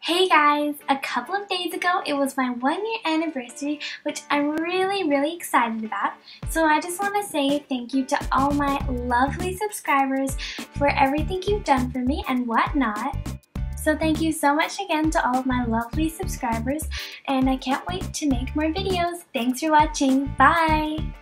Hey guys! A couple of days ago it was my 1-year anniversary, which I'm really excited about. So I just want to say thank you to all my lovely subscribers for everything you've done for me and whatnot. So thank you so much again to all of my lovely subscribers, and I can't wait to make more videos. Thanks for watching. Bye!